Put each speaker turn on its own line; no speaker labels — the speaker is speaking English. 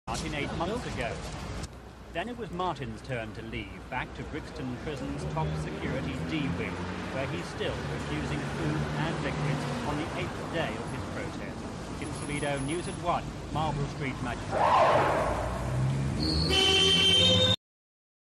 Martin 8 months ago. Then it was Martin's turn to leave, back to Brixton Prison's top security D wing, where he's still refusing food and liquids on the 8th day of his protest. In Toledo, News at 1, Marlborough Street Magistrates.